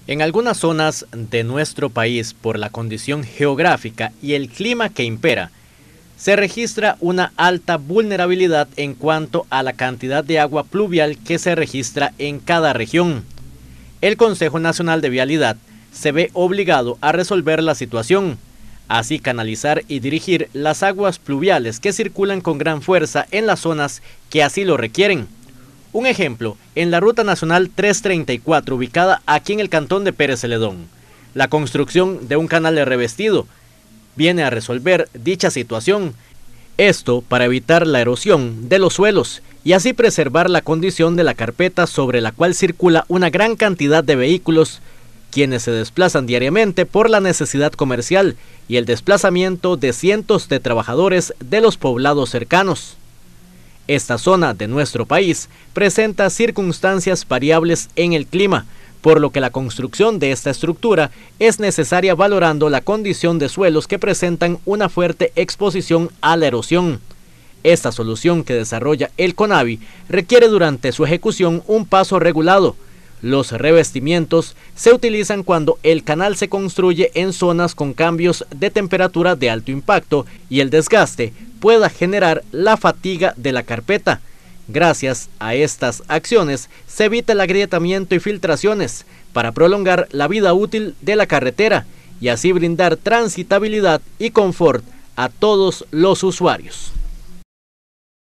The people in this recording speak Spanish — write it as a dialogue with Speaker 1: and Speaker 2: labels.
Speaker 1: En algunas zonas de nuestro país, por la condición geográfica y el clima que impera, se registra una alta vulnerabilidad en cuanto a la cantidad de agua pluvial que se registra en cada región. El Consejo Nacional de Vialidad se ve obligado a resolver la situación, así canalizar y dirigir las aguas pluviales que circulan con gran fuerza en las zonas que así lo requieren. Un ejemplo, en la Ruta Nacional 334, ubicada aquí en el cantón de Pérez Celedón, la construcción de un canal de revestido viene a resolver dicha situación. Esto para evitar la erosión de los suelos y así preservar la condición de la carpeta sobre la cual circula una gran cantidad de vehículos, quienes se desplazan diariamente por la necesidad comercial y el desplazamiento de cientos de trabajadores de los poblados cercanos. Esta zona de nuestro país presenta circunstancias variables en el clima, por lo que la construcción de esta estructura es necesaria valorando la condición de suelos que presentan una fuerte exposición a la erosión. Esta solución que desarrolla el CONAVI requiere durante su ejecución un paso regulado. Los revestimientos se utilizan cuando el canal se construye en zonas con cambios de temperatura de alto impacto y el desgaste pueda generar la fatiga de la carpeta. Gracias a estas acciones se evita el agrietamiento y filtraciones para prolongar la vida útil de la carretera y así brindar transitabilidad y confort a todos los usuarios.